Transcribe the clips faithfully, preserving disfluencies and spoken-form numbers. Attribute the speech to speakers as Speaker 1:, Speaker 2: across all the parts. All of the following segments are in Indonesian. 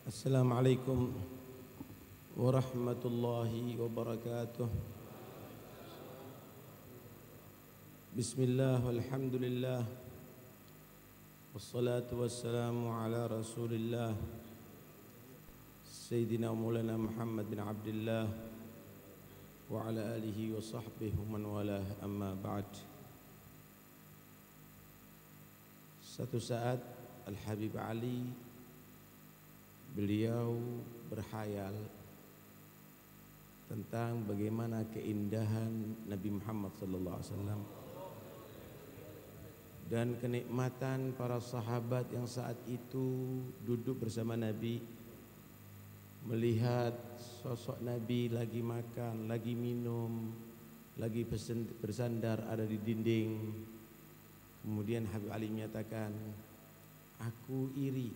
Speaker 1: Assalamualaikum warahmatullahi wabarakatuh. Bismillah walhamdulillah wassalatu wassalamu ala rasulillah Sayyidina Maulana Muhammad bin Abdullah wa ala alihi wa sahbihi wa man walah, amma ba'd. Satu saat Al-Habib Ali, beliau berhayal tentang bagaimana keindahan Nabi Muhammad sallallahu alaihi wasallam dan kenikmatan para sahabat yang saat itu duduk bersama Nabi, melihat sosok Nabi lagi makan, lagi minum, lagi bersandar ada di dinding. Kemudian Habib Ali menyatakan, aku iri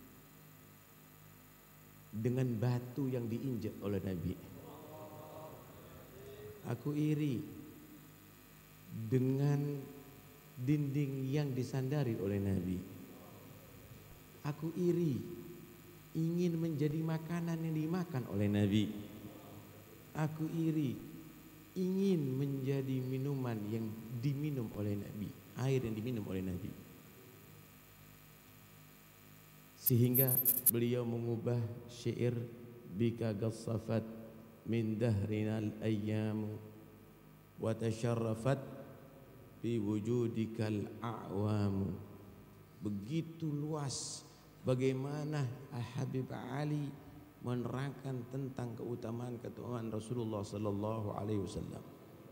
Speaker 1: dengan batu yang diinjak oleh Nabi. Aku iri dengan dinding yang disandari oleh Nabi. Aku iri ingin menjadi makanan yang dimakan oleh Nabi. Aku iri ingin menjadi minuman yang diminum oleh Nabi, air yang diminum oleh Nabi. Sehingga beliau mengubah syair, bika gassafat min dahrinal ayyamu wa tasharrafat bi wujudikal a'wamu. Begitu luas bagaimana Habib Ali menerangkan tentang keutamaan-keutamaan Rasulullah sallallahu alaihi wasallam.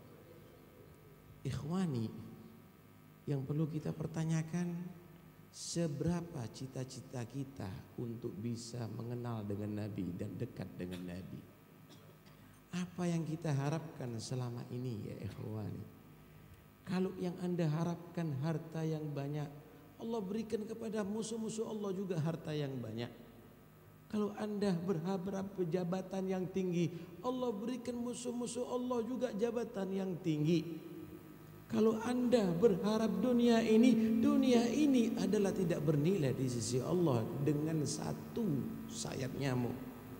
Speaker 1: Ikhwani, yang perlu kita pertanyakan, seberapa cita-cita kita untuk bisa mengenal dengan Nabi dan dekat dengan Nabi? Apa yang kita harapkan selama ini ya ikhwani? Kalau yang Anda harapkan harta yang banyak, Allah berikan kepada musuh-musuh Allah juga harta yang banyak. Kalau Anda berharap jabatan yang tinggi, Allah berikan musuh-musuh Allah juga jabatan yang tinggi. Kalau Anda berharap dunia ini, dunia ini adalah tidak bernilai di sisi Allah dengan satu sayap nyamuk.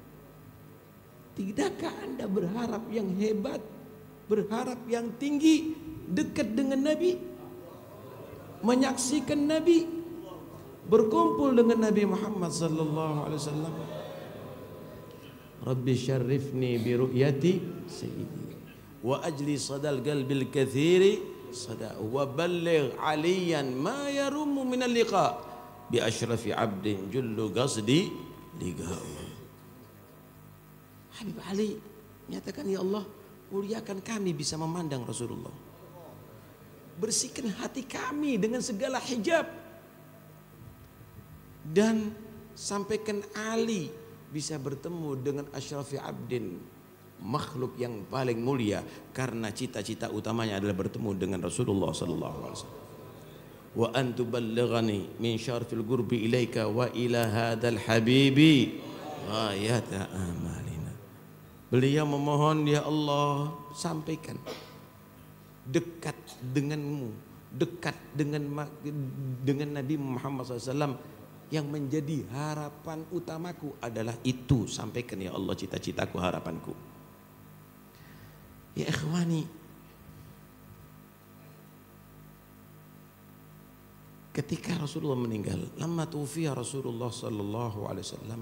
Speaker 1: Tidakkah Anda berharap yang hebat, berharap yang tinggi, dekat dengan Nabi, menyaksikan Nabi, berkumpul dengan Nabi Muhammad sallallahu alaihi wasallam? Rabbi syarifni bi ru'yati sayyidi wa ajli sadal qalbil katsiri sada wa balligh aliyan ma yarumu min al-liqa bi ashrafi abdin jullu qasdi liqa'u. Habib Ali nyatakan, ya Allah, muliakan kami bisa memandang Rasulullah, bersihkan hati kami dengan segala hijab, dan sampaikan Ali bisa bertemu dengan asyrafi abdin, makhluk yang paling mulia, karena cita-cita utamanya adalah bertemu dengan Rasulullah sallallahu alaihi wasallam. Wa an tuballighani min syarfil qurbi ilaika wa ila hadzal habibi ghayata amalina. Beliau memohon, ya Allah, sampaikan dekat denganmu, dekat dengan dengan Nabi Muhammad sallallahu alaihi wasallam, yang menjadi harapan utamaku adalah itu. Sampaikan ya Allah cita-citaku, harapanku. Ya ikhwani, ketika Rasulullah meninggal, lamma tufiya Rasulullah sallallahu alaihi wasallam,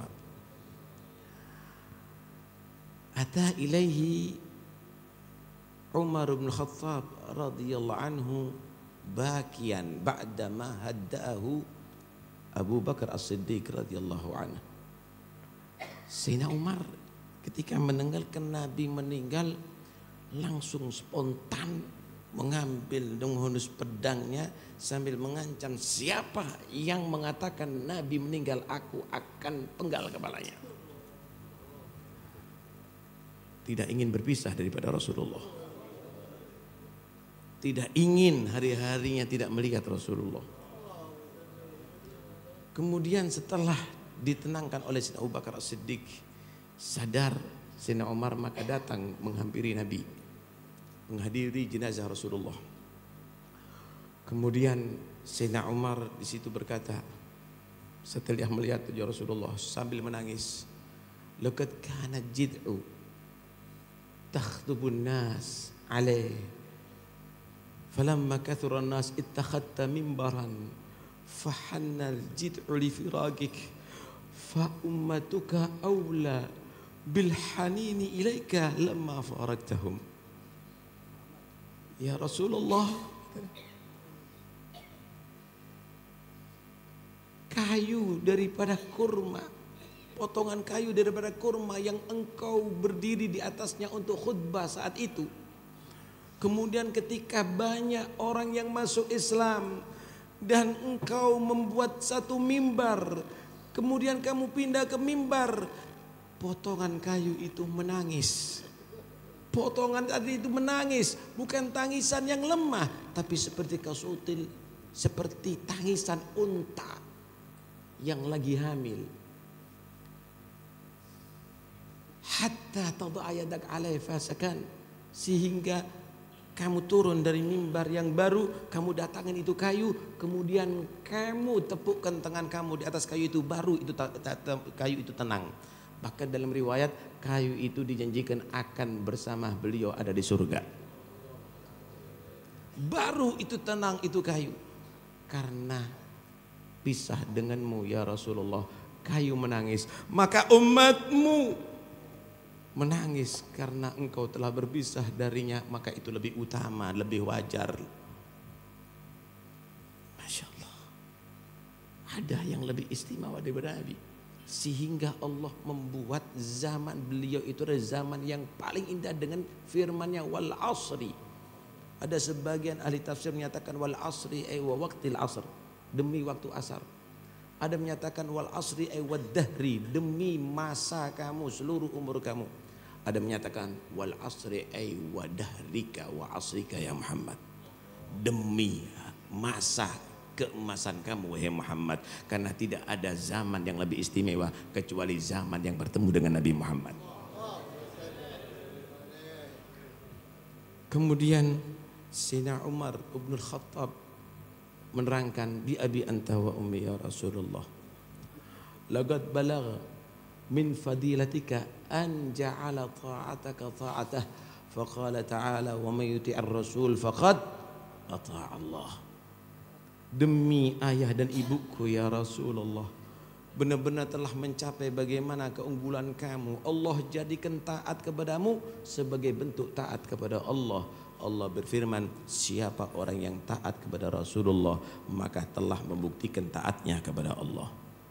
Speaker 1: ata ilaihi Umar bin Khattab radhiyallahu anhu bakian ba'da ma hadda'ahu Abu Bakar As-Siddiq radhiyallahu anhu. Sayyidina Umar ketika mendengarkan Nabi meninggal, langsung spontan mengambil menghunus pedangnya sambil mengancam, siapa yang mengatakan Nabi meninggal, aku akan penggal kepalanya. Tidak ingin berpisah daripada Rasulullah, tidak ingin hari-harinya tidak melihat Rasulullah. Kemudian setelah ditenangkan oleh Sayyidina Abu Bakar As-Siddiq, sadar Sayyidina Umar, maka datang menghampiri Nabi, menghadiri jenazah Rasulullah. Kemudian Sayyidina Umar di situ berkata, Setelah melihat ya Rasulullah sambil menangis, laqad kana jid'u takhtubun nas alaih falamma kathura an-nas ittakhadta mimbaran fahannal jid'u li firagik fa ummatuka awla bil hanini ilaika lamma faraktahum. Ya Rasulullah, kayu daripada kurma, potongan kayu daripada kurma yang engkau berdiri di atasnya untuk khutbah saat itu. Kemudian ketika banyak orang yang masuk Islam dan engkau membuat satu mimbar, kemudian kamu pindah ke mimbar, potongan kayu itu menangis. Potongan tadi itu menangis, bukan tangisan yang lemah, tapi seperti kasutil, seperti tangisan unta yang lagi hamil. Hatta tad'a yadak alaihi fasakan, sehingga kamu turun dari mimbar yang baru, kamu datangin itu kayu, kemudian kamu tepukkan tangan kamu di atas kayu itu, baru itu kayu itu tenang. Bahkan dalam riwayat kayu itu dijanjikan akan bersama beliau ada di surga. Baru itu tenang itu kayu, karena pisah denganmu ya Rasulullah. Kayu menangis, maka umatmu menangis karena engkau telah berpisah darinya, maka itu lebih utama, lebih wajar. Masya Allah, ada yang lebih istimewa daripada Nabi, sehingga Allah membuat zaman beliau itu adalah zaman yang paling indah dengan firman-Nya wal asri. Ada sebagian ahli tafsir menyatakan wal asri ay wa waqtil asr, demi waktu asar. Ada menyatakan wal asri ay wad dahri, demi masa kamu, seluruh umur kamu. Ada menyatakan wal asri ay wa dahrika wa asrika ya Muhammad, demi masa keemasan kamu wahai Muhammad, karena tidak ada zaman yang lebih istimewa kecuali zaman yang bertemu dengan Nabi Muhammad. Kemudian Sayyidina Umar ibn al-Khattab menerangkan, bi abi anta wa ummi ya Rasulullah, laqad balagha min fadilatika an ja'ala ta'ataka ta'atah, faqala ta'ala wa may yuti'ir rasul faqad ata'a Allah. Demi ayah dan ibuku ya Rasulullah, benar-benar telah mencapai bagaimana keunggulan kamu. Allah jadikan taat kepadamu sebagai bentuk taat kepada Allah. Allah berfirman, siapa orang yang taat kepada Rasulullah maka telah membuktikan taatnya kepada Allah.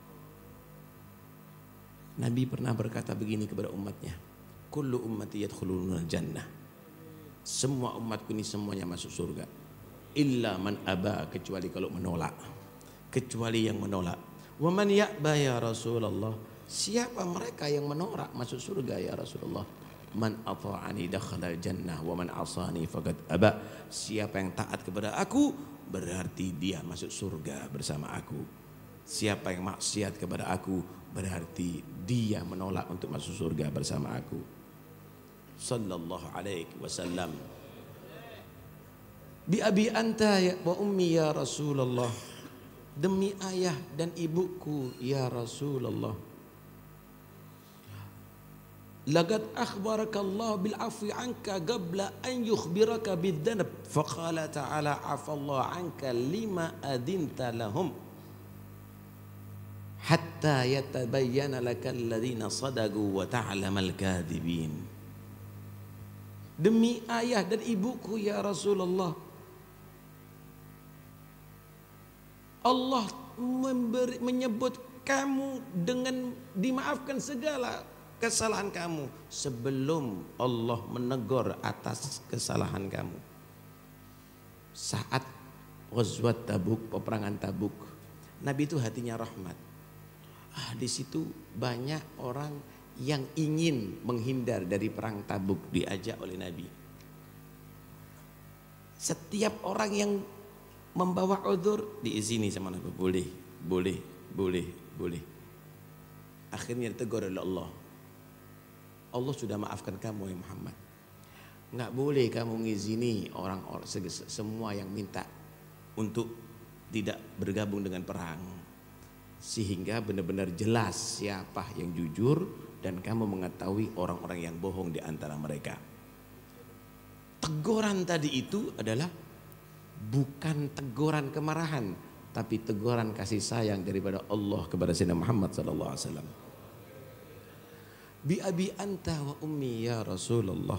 Speaker 1: Nabi pernah berkata begini kepada umatnya, kullu ummati yadkhuluna jannah, semua umatku ini semuanya masuk surga, illa man aba, kecuali kalau menolak, kecuali yang menolak. Wa man ya'ba ya Rasulullah, siapa mereka yang menolak masuk surga ya Rasulullah? Man ata'ani dakhala jannah wa man asani faqad aba, siapa yang taat kepada aku berarti dia masuk surga bersama aku. Siapa yang maksiat kepada aku berarti dia menolak untuk masuk surga bersama aku. Sallallahu alaihi wasallam. Bi abi anta ya wa ummi ya Rasulullah, demi ayah dan ibuku ya Rasulullah. Laqad akhbaraka Allah bil afwi anka qabla an yukhbiraka bid dhanab, faqala ta'ala afallahu anka lima adinta lahum hatta yatabayyana lakal ladzina sadaqu wa ta'lamal kadhibin. Demi ayah dan ibuku ya Rasulullah, Allah memberi, menyebut kamu dengan dimaafkan segala kesalahan kamu sebelum Allah menegur atas kesalahan kamu. Saat Ghazwat Tabuk, peperangan Tabuk, Nabi itu hatinya rahmat. Ah, di situ banyak orang yang ingin menghindar dari perang Tabuk diajak oleh Nabi. Setiap orang yang membawa udzur diizini sama Nabi, boleh, boleh, boleh, boleh. Akhirnya ditegur oleh Allah. Allah sudah maafkan kamu ya Muhammad. Enggak boleh kamu ngizini orang-orang semua yang minta untuk tidak bergabung dengan perang. sehingga benar-benar jelas siapa yang jujur dan kamu mengetahui orang-orang yang bohong di antara mereka. Teguran tadi itu adalah bukan teguran kemarahan, tapi teguran kasih sayang daripada Allah kepada Sayyidina Muhammad sallallahu alaihi wasallam. Bi abi anta wa ummi ya Rasulullah,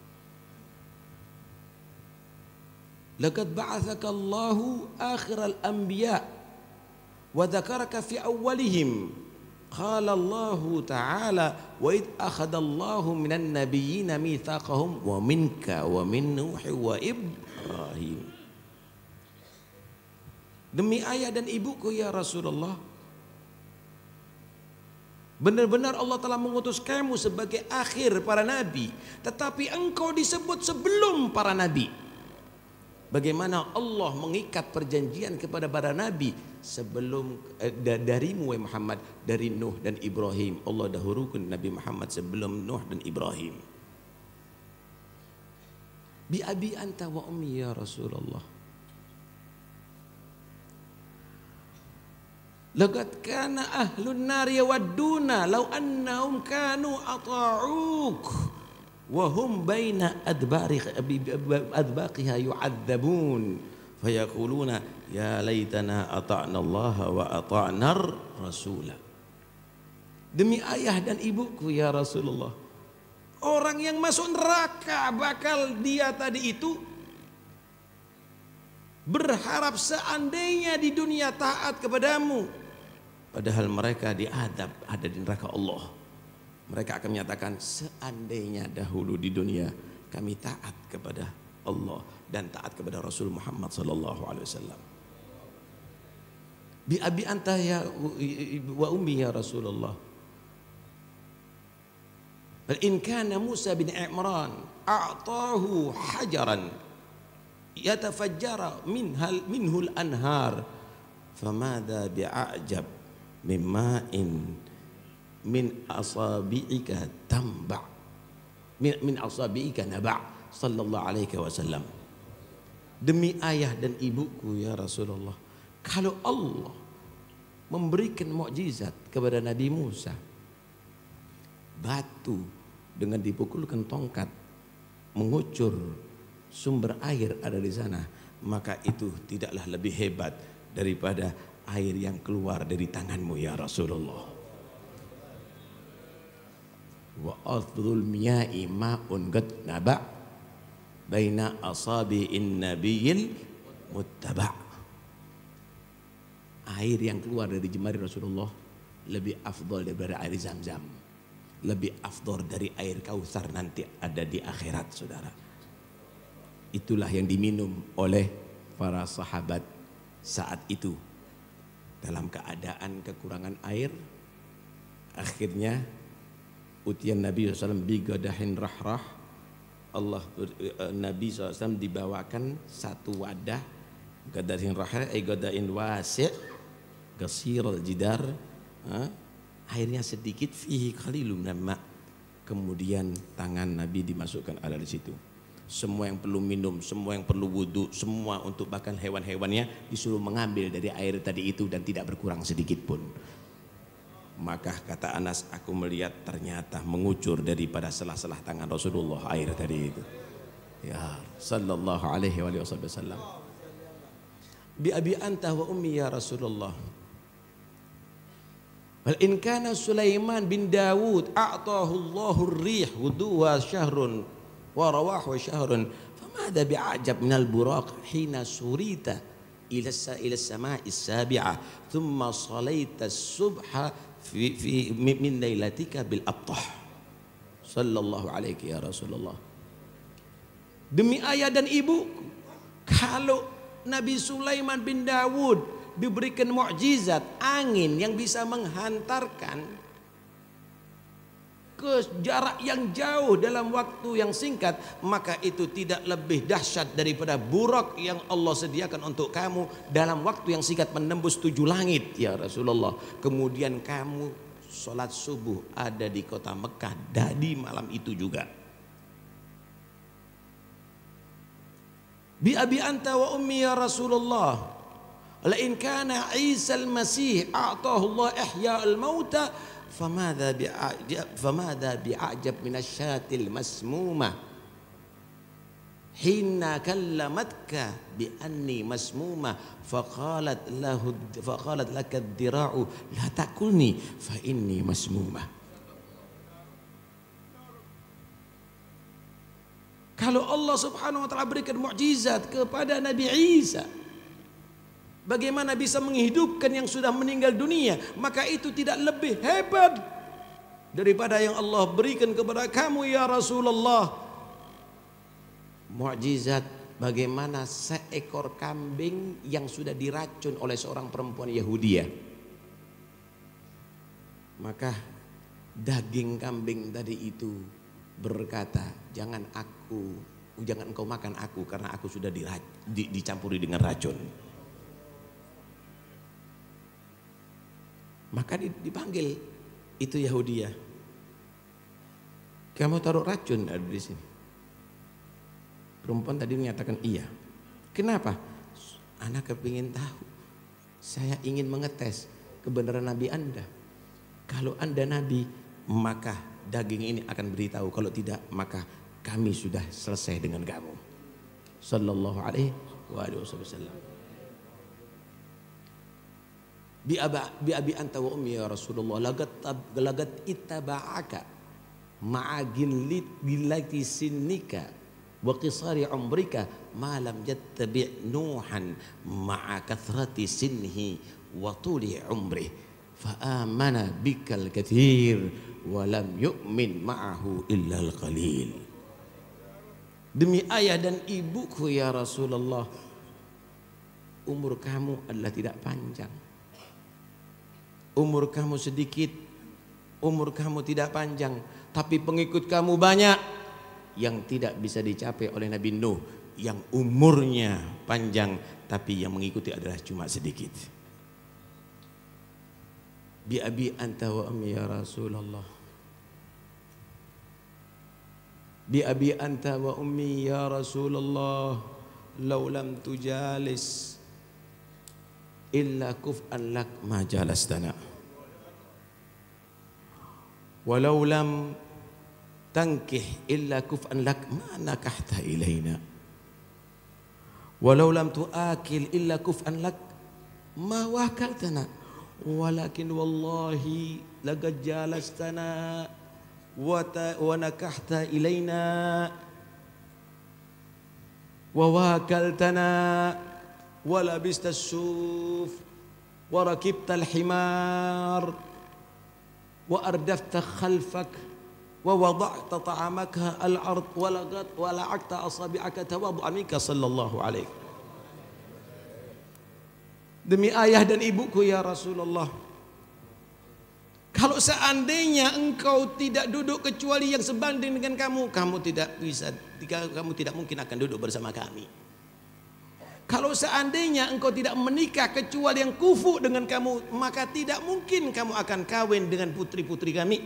Speaker 1: laqad ba'athaka Allahu akhiral anbiya wa dzakaraka fi awwalihim. Qala Allah Ta'ala wa id akhadallahu minan nabiyyina mitsaqahum wa minka wa min Nuh wa Ibrahim. Demi ayah dan ibuku ya Rasulullah, benar-benar Allah telah mengutus kamu sebagai akhir para nabi, tetapi engkau disebut sebelum para nabi. Bagaimana Allah mengikat perjanjian kepada para nabi sebelum eh, darimu wahai Muhammad, dari Nuh dan Ibrahim. Allah dahulukan Nabi Muhammad sebelum Nuh dan Ibrahim. Bi abi anta wa ummi ya Rasulullah, laqad kana ahlun nar yawadduna law annahum kanu ata'uk wa hum baina adbaqiha yu'adzabun fayaquluna ya laitana ata'na Allah wa ata'na Rasula. Demi ayah dan ibuku ya Rasulullah, orang yang masuk neraka bakal dia tadi itu berharap seandainya di dunia taat kepadamu, padahal mereka diadab ada di neraka Allah. Mereka akan menyatakan seandainya dahulu di dunia kami taat kepada Allah dan taat kepada Rasul Muhammad sallallahu alaihi wasallam. Bi abi anta ya wa ummi ya Rasulullah, bal in kana Musa bin Imran a'tahu hajaran yatafajjara minhal minhul anhar famada bi'ajab mimma'in min asabi'ika tamba min, min asabi'ika naba' sallallahu alaihi wasallam. Demi ayah dan ibuku ya Rasulullah, kalau Allah memberikan mukjizat kepada Nabi Musa, batu dengan dipukulkan tongkat mengucur sumber air ada di sana, maka itu tidaklah lebih hebat daripada air yang keluar dari tanganmu ya Rasulullah. Wa afdhul miya'i ma'un qad naba' baina asabi'in nabiyil muttaba'. Air yang keluar dari jemari Rasulullah lebih afdal daripada air Zam-Zam, lebih afdal dari air Kautsar nanti ada di akhirat, saudara. Itulah yang diminum oleh para sahabat saat itu dalam keadaan kekurangan air. Akhirnya utian Nabi shallallahu alaihi wasallam bigadahin rahrah. Allah Nabi shallallahu alaihi wasallam dibawakan satu wadah, gadahin rahrah ay gadain wasi' qasirul jidar, airnya sedikit, fihi qalilun min ma'. Kemudian tangan Nabi dimasukkan ada di situ. Semua yang perlu minum, semua yang perlu wudu, semua untuk bahkan hewan-hewannya disuruh mengambil dari air tadi itu dan tidak berkurang sedikit pun. Maka kata Anas, aku melihat ternyata mengucur daripada selah-selah tangan Rasulullah air tadi itu. Ya sallallahu alaihi wasallam. Bi abi anta wa ummi ya Rasulullah, wal in kana Sulaiman bin Dawud a'tahu Allahu ar-rih huduwa syahrun wa rawahu syahrun famada bi'ajab minal buraq hina surita ila ila as-sama'i as-sabi'ah thumma salaita as-subha fi fi min lailatika bil abtah sallallahu alaihi ya Rasulullah. Demi ayah dan ibu, kalau Nabi Sulaiman bin Dawud diberikan mukjizat angin yang bisa menghantarkan ke jarak yang jauh dalam waktu yang singkat, maka itu tidak lebih dahsyat daripada burak yang Allah sediakan untuk kamu dalam waktu yang singkat menembus tujuh langit ya Rasulullah. Kemudian kamu sholat subuh ada di kota Mekah dari malam itu juga. Bi abi anta wa ummi ya Rasulullah, La in kana Isa al-Masih a'tahu Allah ihya al-mauta famadha bi'ajab famadha bi'ajab min asyatil masmumah hina kallamatka bi anni masmumah faqalat lahu faqalat laka ad-dira'u la takulni fa inni masmumah. Kalau Allah Subhanahu wa taala berikan mukjizat kepada Nabi Isa, bagaimana bisa menghidupkan yang sudah meninggal dunia, maka itu tidak lebih hebat daripada yang Allah berikan kepada kamu ya Rasulullah. Mukjizat bagaimana seekor kambing yang sudah diracun oleh seorang perempuan Yahudiyah. Maka daging kambing tadi itu berkata, jangan aku, jangan engkau makan aku karena aku sudah dirac, di, dicampuri dengan racun. Maka dipanggil itu Yahudiyah. Kamu taruh racun ada di sini. Perempuan tadi menyatakan iya. Kenapa? Anak kepingin tahu. Saya ingin mengetes kebenaran Nabi Anda. Kalau Anda Nabi, maka daging ini akan beritahu. Kalau tidak, maka kami sudah selesai dengan kamu. Sallallahu alaihi wasallam. Bi abi anta wa ummi ya Rasulullah lagat lagat ittaba'aka ma'agillit billati sinnika wa qisari umrika ma lam yattabi' nuhan ma'a kathrati sinhi wa tuli umri fa amana bikal kathir wa lam yu'min ma'ahu illa al-qalil. Demi ayah dan ibuku ya Rasulullah, umur kamu adalah tidak panjang, umur kamu sedikit, umur kamu tidak panjang, tapi pengikut kamu banyak. Yang tidak bisa dicapai oleh Nabi Nuh yang umurnya panjang tapi yang mengikuti adalah cuma sedikit. Bi abi anta wa ummi ya Rasulullah. Bi abi anta wa ummi ya Rasulullah law lam tujalis illa kuf'an lak ma jalastana walau lam tankih illa kuf'an lak ma nakahta ilaina walau lam tuakil illa kuf'an lak ma wakaltana walakin wallahi laqad jalastana wa wa nakahta ilaina wa wakaltana wa labista as-suf wa rakibta al-himar wa ardafta khalfak wa wada'ta ta'amaka al-ard wa lagat wa la'akta asabi'aka tawaddu'an minka sallallahu alaihi. Demi ayah dan ibuku ya Rasulullah, kalau seandainya engkau tidak duduk kecuali yang sebanding dengan kamu, kamu tidak bisa, kamu tidak mungkin akan duduk bersama kami. Kalau seandainya engkau tidak menikah kecuali yang kufu dengan kamu, maka tidak mungkin kamu akan kawin dengan putri-putri kami.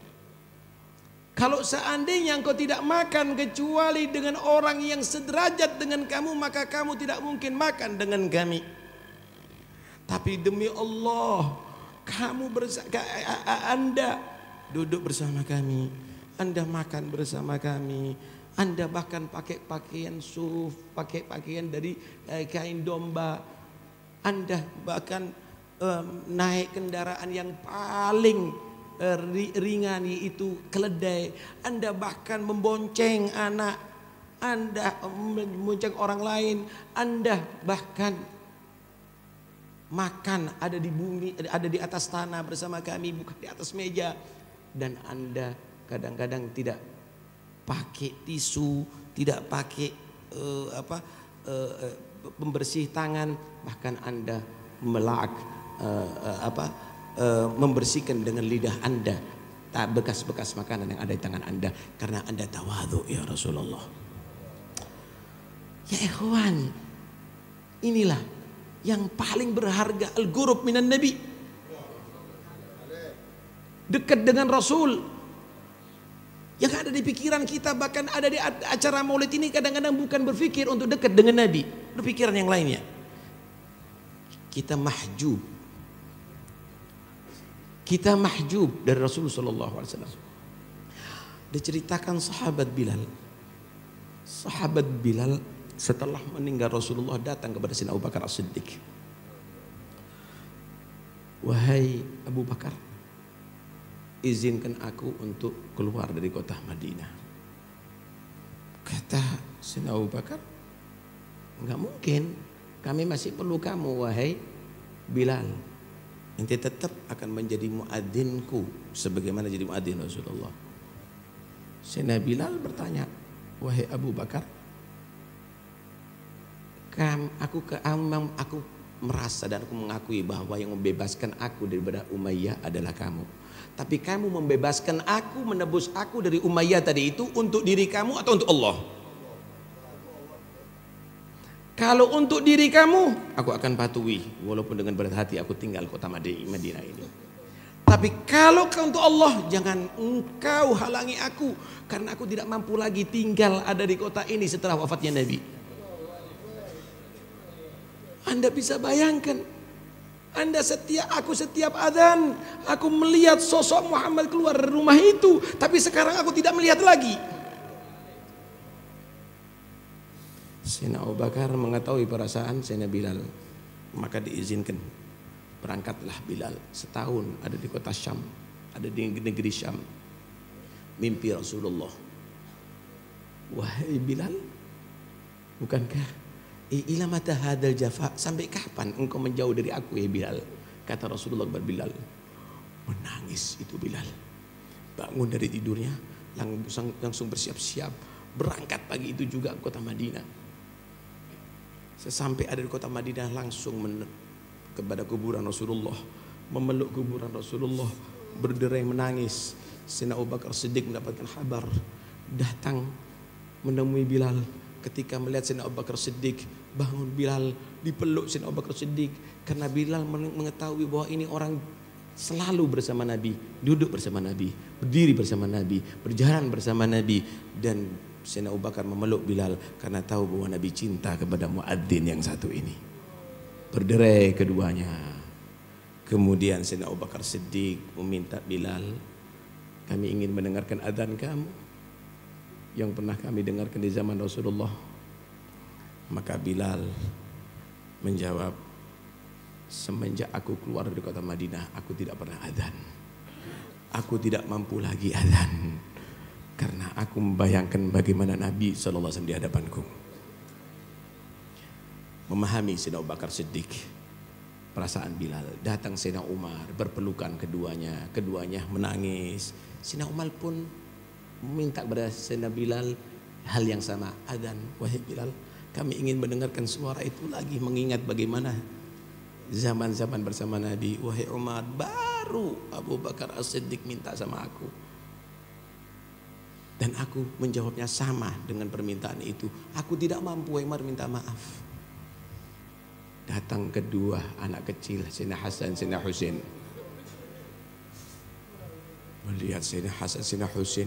Speaker 1: Kalau seandainya engkau tidak makan kecuali dengan orang yang sederajat dengan kamu, maka kamu tidak mungkin makan dengan kami. Tapi demi Allah, kamu bersama, Anda duduk bersama kami, Anda makan bersama kami, Anda bahkan pakai pakaian suf, pakai pakaian dari eh, kain domba, Anda bahkan eh, naik kendaraan yang paling ringan yaitu keledai, Anda bahkan membonceng anak, Anda membonceng orang lain, Anda bahkan makan ada di bumi, ada di atas tanah bersama kami, bukan di atas meja. Dan Anda kadang-kadang tidak pakai tisu, tidak pakai uh, apa uh, uh, pembersih tangan, bahkan Anda melak uh, uh, apa Uh, membersihkan dengan lidah Anda tak bekas-bekas makanan yang ada di tangan Anda karena Anda tawadhu ya Rasulullah. Ya ikhwan, inilah yang paling berharga, al-ghurub minan nabi, dekat dengan Rasul. Yang ada di pikiran kita, bahkan ada di acara maulid ini kadang-kadang bukan berpikir untuk dekat dengan Nabi, berpikiran yang lainnya. kita mahjub. Kita mahjub dari Rasulullah shallallahu alaihi wasallam. Diceritakan sahabat Bilal. Sahabat Bilal setelah meninggal Rasulullah datang kepada Sayyidina Abu Bakar As-Siddiq. Wahai Abu Bakar, izinkan aku untuk keluar dari kota Madinah. Kata Sayyidina Abu Bakar, enggak mungkin, kami masih perlu kamu wahai Bilal. Nanti tetap akan menjadi muadzinku sebagaimana jadi muadzin Rasulullah. Sayyidina Bilal bertanya, wahai Abu Bakar, kam, aku ke amam aku merasa dan aku mengakui bahwa yang membebaskan aku daripada Umayyah adalah kamu. Tapi kamu membebaskan aku, menebus aku dari Umayyah tadi itu untuk diri kamu atau untuk Allah? Kalau untuk diri kamu, aku akan patuhi walaupun dengan berat hati aku tinggal kota Madinah ini. Tapi kalau untuk Allah, jangan engkau halangi aku, karena aku tidak mampu lagi tinggal ada di kota ini setelah wafatnya Nabi. Anda bisa bayangkan, Anda setiap aku setiap adzan, aku melihat sosok Muhammad keluar dari rumah itu, tapi sekarang aku tidak melihat lagi. Sayyidina Abu Bakar mengetahui perasaan Sayyidina Bilal, maka diizinkan berangkatlah Bilal setahun ada di kota Syam, ada di negeri Syam, mimpi Rasulullah. Wahai Bilal, bukankah ila mata hadal jafa, sampai kapan engkau menjauh dari aku ya Bilal? Kata Rasulullah kepada Bilal. Menangis itu Bilal, bangun dari tidurnya langsung, langsung bersiap-siap berangkat pagi itu juga ke kota Madinah. Sesampai ada di kota Madinah langsung men- kepada kuburan Rasulullah, memeluk kuburan Rasulullah, berderai menangis. Sayyidina Abu Bakar Siddiq mendapatkan kabar, datang menemui Bilal. Ketika melihat Sayyidina Abu Bakar Siddiq, bangun Bilal, dipeluk Sayyidina Abu Bakar Siddiq, karena Bilal mengetahui bahwa ini orang selalu bersama Nabi, duduk bersama Nabi, berdiri bersama Nabi, berjalan bersama Nabi. Dan Sayyidina Abu Bakar memeluk Bilal karena tahu bahwa Nabi cinta kepada muadzin yang satu ini. Berderai keduanya. Kemudian Sayyidina Abu Bakar Siddiq meminta Bilal, kami ingin mendengarkan adzan kamu yang pernah kami dengarkan di zaman Rasulullah. Maka Bilal menjawab, semenjak aku keluar dari kota Madinah, aku tidak pernah adzan. Aku tidak mampu lagi adzan, karena aku membayangkan bagaimana Nabi shallallahu alaihi wasallam di hadapanku. Memahami Sayyidina Abu Bakar Siddiq perasaan Bilal. Datang Sayyidina Umar, berpelukan keduanya, keduanya menangis. Sayyidina Umar pun meminta kepada Sayyidina Bilal hal yang sama, adzan wahai Bilal, kami ingin mendengarkan suara itu lagi, mengingat bagaimana zaman-zaman bersama Nabi. Wahai Umar, baru Abu Bakar As-Siddiq minta sama aku, dan aku menjawabnya sama dengan permintaan itu. Aku tidak mampu, Umar minta maaf. Datang kedua anak kecil, Sayyidina Hasan, Sayyidina Husain. Melihat Sayyidina Hasan, Sayyidina Husain,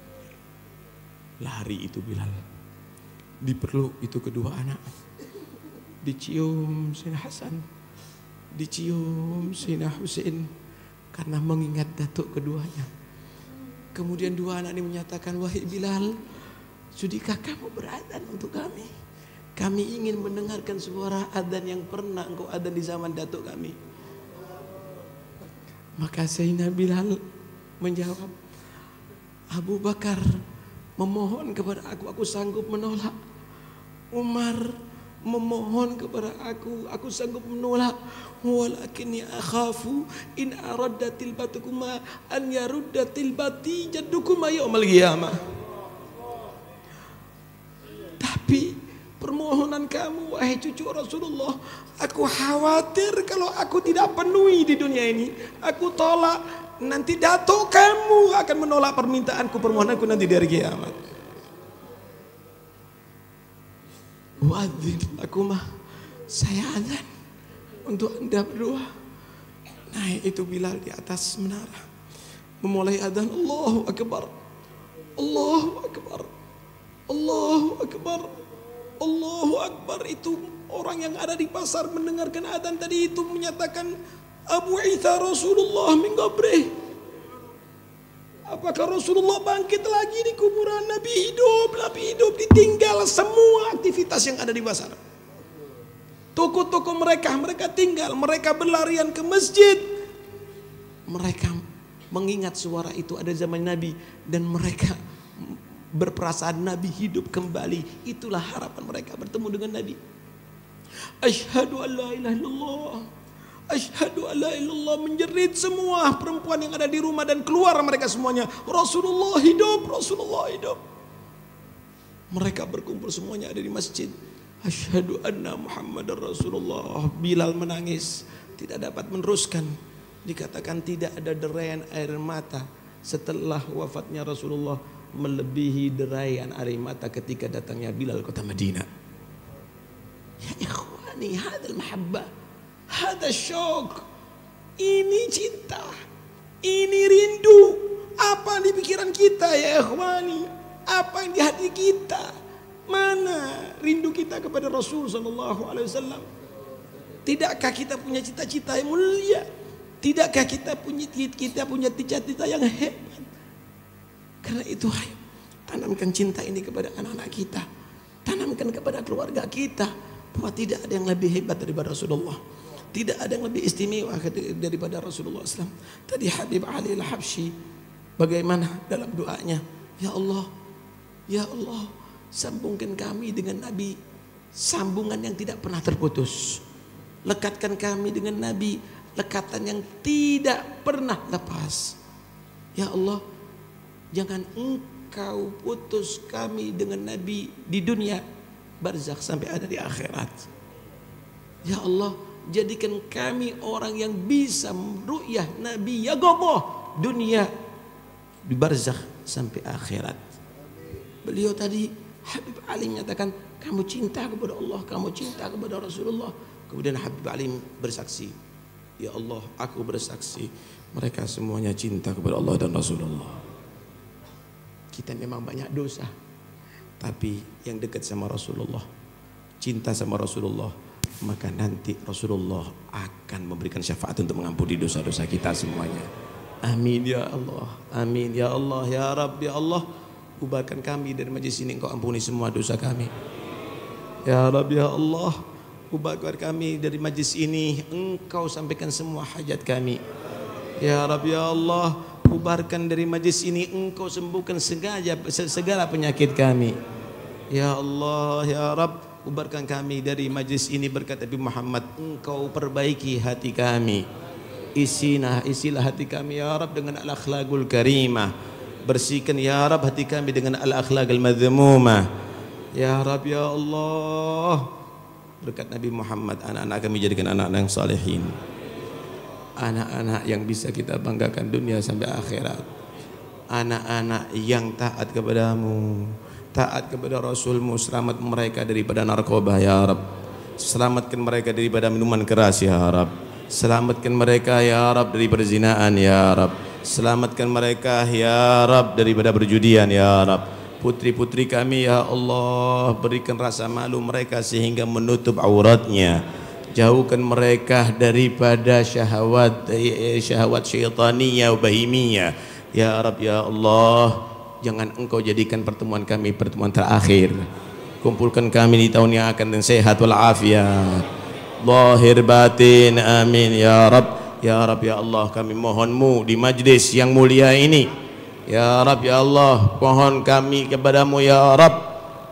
Speaker 1: lari itu Bilal, dipeluk itu kedua anak, dicium Sayyidina Hasan, dicium Sayyidina Husain, karena mengingat datuk keduanya. Kemudian dua anak ini menyatakan, wahai Bilal, sudikah kamu beradzan untuk kami? Kami ingin mendengarkan suara adzan yang pernah engkau adzan di zaman datuk kami. Maka Sayyidina Bilal menjawab, Abu Bakar memohon kepada aku, aku sanggup menolak. Umar memohon kepada aku, aku sanggup menolak. Walakinni akhafu in aradda tilbatukuma an yarudda tilbati jaddukuma yaumal qiyamah. Tapi permohonan kamu wahai cucu Rasulullah, aku khawatir kalau aku tidak penuhi di dunia ini, aku tolak, nanti datuk kamu akan menolak permintaanku, permohonanku nanti di hari kiamat. Wadzin aku mah, saya adzan untuk anda berdua. Naik itu Bilal di atas menara, memulai adzan, Allahu Akbar, Allahu Akbar, Allahu Akbar, Allahu Akbar. Itu Orang yang ada di pasar mendengarkan adzan tadi itu menyatakan Abu Isa Rasulullah min qabrih. Apakah Rasulullah bangkit lagi di kuburan? Nabi hidup, Nabi hidup, ditinggal semua aktivitas yang ada di pasar. Toko-toko mereka, mereka tinggal, mereka berlarian ke masjid. Mereka mengingat suara itu ada zaman Nabi dan mereka berperasaan Nabi hidup kembali. Itulah harapan mereka bertemu dengan Nabi. Asyhadu an la ilaha illallah. Asyhadu an la ilaha illallah, menjerit semua perempuan yang ada di rumah dan keluar mereka semuanya. Rasulullah hidup, Rasulullah hidup. Mereka berkumpul semuanya ada di masjid. Asyhadu anna Muhammadar Rasulullah. Bilal menangis, tidak dapat meneruskan. Dikatakan tidak ada deraian air mata setelah wafatnya Rasulullah melebihi deraian air mata ketika datangnya Bilal kota Madinah. Ya ikhwani, hadal mahabbah, hadal syok. Ini cinta, ini rindu. Apa di pikiran kita ya ikhwani? Apa yang di hati kita? Mana rindu kita kepada Rasul sallallahu alaihi wasallam? Tidakkah kita punya cita-cita yang mulia? Tidakkah kita punya kita punya cita-cita yang hebat? Karena itu ayo tanamkan cinta ini kepada anak-anak kita. Tanamkan kepada keluarga kita bahwa tidak ada yang lebih hebat daripada Rasulullah. Tidak ada yang lebih istimewa daripada Rasulullah shallallahu alaihi wasallam. Tadi Habib Ali Al-Habsyi bagaimana dalam doanya? Ya Allah, ya Allah, sambungkan kami dengan Nabi sambungan yang tidak pernah terputus. Lekatkan kami dengan Nabi lekatan yang tidak pernah lepas. Ya Allah, jangan engkau putus kami dengan Nabi di dunia barzakh sampai ada di akhirat. Ya Allah, jadikan kami orang yang bisa ru'yah Nabi ya goboh dunia di barzakh sampai akhirat. Beliau tadi Habib Ali menyatakan kamu cinta kepada Allah, kamu cinta kepada Rasulullah. Kemudian Habib Ali bersaksi, ya Allah, aku bersaksi mereka semuanya cinta kepada Allah dan Rasulullah. Kita memang banyak dosa, tapi yang dekat sama Rasulullah, cinta sama Rasulullah, maka nanti Rasulullah akan memberikan syafaat untuk mengampuni dosa-dosa kita semuanya. Amin ya Allah, amin ya Allah, ya Rabb, ya Allah, ubahkan kami dari majlis ini, engkau ampuni semua dosa kami. Ya Rabb, ya Allah, ubahkan kami dari majlis ini, engkau sampaikan semua hajat kami. Ya Rabb, ya Allah, ubarkan dari majlis ini, engkau sembuhkan segala, segala penyakit kami. Ya Allah, ya Rabb, ubarkan kami dari majlis ini berkat Nabi Muhammad, engkau perbaiki hati kami. Isinah, isilah hati kami ya Rabb dengan al-akhlaqul karimah. Bersihkan ya Rabb hati kami dengan al-akhlaqul madhmumah. Ya Rabb, ya Allah, berkat Nabi Muhammad anak-anak kami jadikan anak-anak yang salihin, anak-anak yang bisa kita banggakan dunia sampai akhirat, anak-anak yang taat kepadamu, taat kepada Rasulmu. Selamat mereka daripada narkoba ya Rabb, selamatkan mereka daripada minuman keras ya Rabb, selamatkan mereka ya Rabb dari perzinaan ya Rabb, selamatkan mereka ya Rabb daripada perjudian ya Rabb. Putri-putri kami ya Allah, berikan rasa malu mereka sehingga menutup auratnya. Jauhkan mereka daripada syahwat syahwat syaitaniyah bahimiyah ya Rabb, ya Allah. Jangan engkau jadikan pertemuan kami pertemuan terakhir. Kumpulkan kami di tahun yang akan dan sehat walafiat zahir batin, amin ya Rabb. Ya Rabb, ya Allah, kami mohonmu di majlis yang mulia ini ya Rabb, ya Allah, mohon kami kepadamu ya Rabb,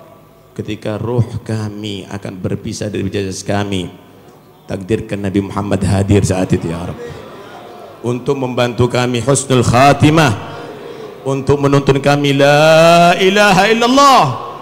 Speaker 1: ketika ruh kami akan berpisah dari jasad kami, takdirkan Nabi Muhammad hadir saat itu ya Rabb, untuk membantu kami husnul khatimah, untuk menuntun kami la ilaha illallah.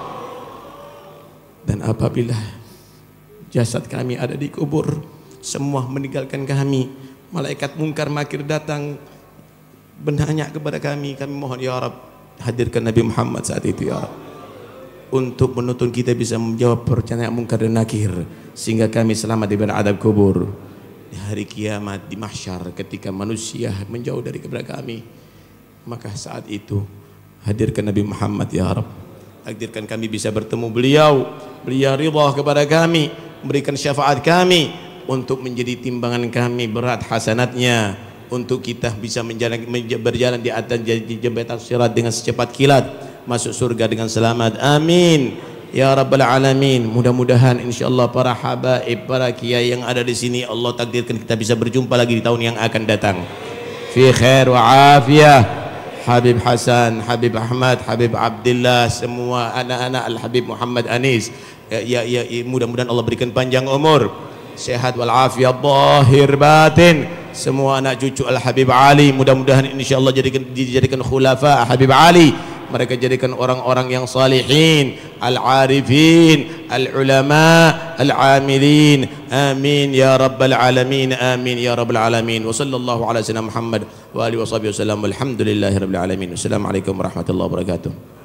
Speaker 1: Dan apabila jasad kami ada di kubur, semua meninggalkan kami, malaikat mungkar makir datang bertanya kepada kami, kami mohon ya Rabb, hadirkan Nabi Muhammad saat itu ya Rabb, untuk menuntun kita bisa menjawab pertanyaan mungkar dan nakir, sehingga kami selamat dari adab kubur di hari kiamat, di mahsyar, ketika manusia menjauh dari kepada kami. Maka saat itu hadirkan Nabi Muhammad ya Rabb, takdirkan kami bisa bertemu beliau, beliau ridha kepada kami, memberikan syafaat kami untuk menjadi timbangan kami berat hasanatnya, untuk kita bisa menjalan, berjalan di atas jembatan sirat dengan secepat kilat, masuk surga dengan selamat. Amin ya rabbal alamin. Mudah-mudahan insyaallah para habaib, para kiai yang ada di sini, Allah takdirkan kita bisa berjumpa lagi di tahun yang akan datang fi khair wa afiyah. Habib Hasan, Habib Ahmad, Habib Abdullah, semua anak-anak Al Habib Muhammad Anis, ya, ya, ya mudah-mudahan Allah berikan panjang umur, sehat wal afiat zahir batin. Semua anak cucu Al Habib Ali, mudah-mudahan insyaallah jadikan dijadikan khulafa Habib Ali, mereka jadikan orang-orang yang salihin, al-arifin, al-ulama, al-amilin. Amin ya rabbal alamin. Amin ya rabbal alamin. Wa sallallahu ala sayyidina Muhammad wa alihi wa sahbihi wasallam. Walhamdulillahi rabbil alamin. Wassalamualaikum warahmatullahi wabarakatuh.